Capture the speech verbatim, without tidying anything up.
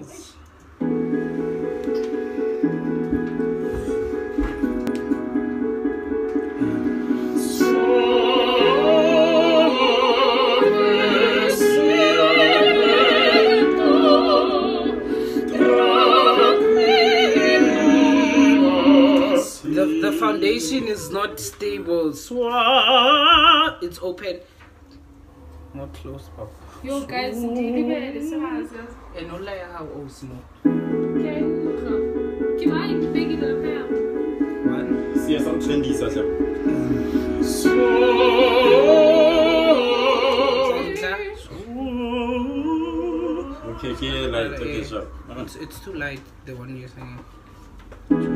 Yes. The, the foundation is not stable. Swa, it's open. Not close, Papa. Yo, guys, do you live in the house? And no lie how old small. Okay, can I beg it up now? One. See, yes, I'm trendy, Sasha. Two. Okay, okay, like, okay, sure. It's, it's too light, the one you're saying.